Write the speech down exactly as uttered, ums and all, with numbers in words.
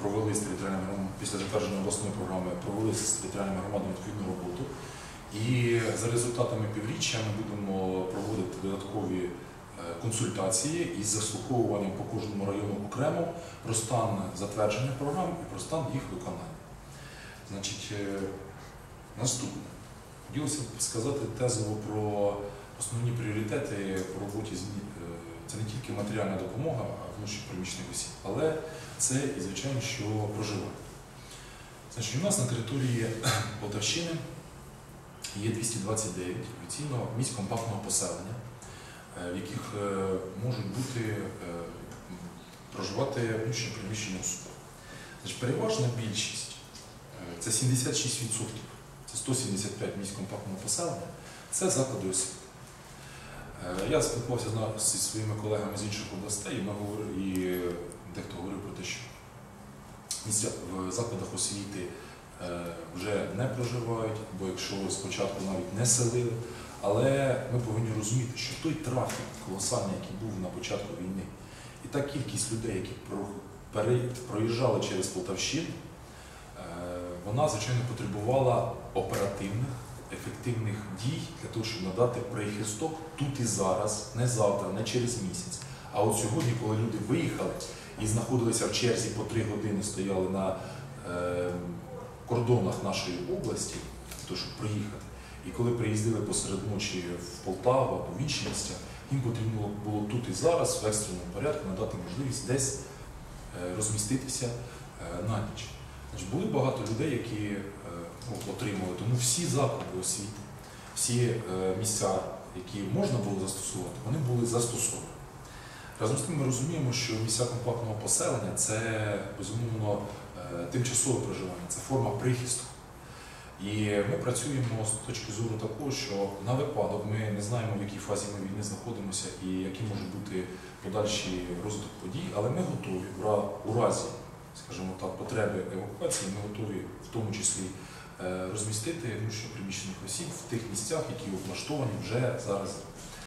провели з територіальними громадами, після затвердження обласної програми, провели з територіальними громадами відповідну роботу. І за результатами півріччя ми будемо проводити додаткові консультації із заслуховуванням по кожному району окремо про стан затвердження програм і про стан їх виконання. Значить, наступне. Хотілося б сказати тезово про основні пріоритети по роботі з це не тільки матеріальна допомога внутрішньо переміщених осіб, але це і, звичайно, що проживання. Значить, у нас на території Полтавщини є двісті двадцять дев'ять офіційно місць компактного поселення, в яких можуть бути, проживати внутрішньо переміщені особи. Значить, переважна більшість, це сімдесят шість відсотків, це сто сімдесят п'ять місць компактного поселення, це заклади освіти. Я спілкувався зі своїми колегами з інших областей, і, ми говорили, і дехто говорив про те, що місця в закладах освіти вже не проживають, бо якщо спочатку навіть не селили, але ми повинні розуміти, що той трафік колосальний, який був на початку війни, і та кількість людей, які проїжджали через Полтавщину, вона, звичайно, потребувала оперативних, ефективних дій для того, щоб надати прихисток тут і зараз, не завтра, не через місяць. А от сьогодні, коли люди виїхали і знаходилися в черзі по три години, стояли на е, кордонах нашої області, для того, щоб приїхати, і коли приїздили посеред ночі в Полтаву або в інші місця, їм потрібно було тут і зараз в екстреному порядку надати можливість десь е, розміститися е, на ніч. Значить, були багато людей, які е, ну, отримали, тому всі заклади освіти, всі е, місця, які можна було застосувати, вони були застосовані. Разом з тим ми розуміємо, що місця компактного поселення – це, безумовно, е, тимчасове проживання, це форма прихистку. І ми працюємо з точки зору такого, що на випадок ми не знаємо, в якій фазі ми війни знаходимося і які можуть бути подальші розвиток подій, але ми готові у разі, скажімо так, потреби евакуації, ми готові в тому числі розмістити внутрішньо переміщених осіб в тих місцях, які облаштовані вже зараз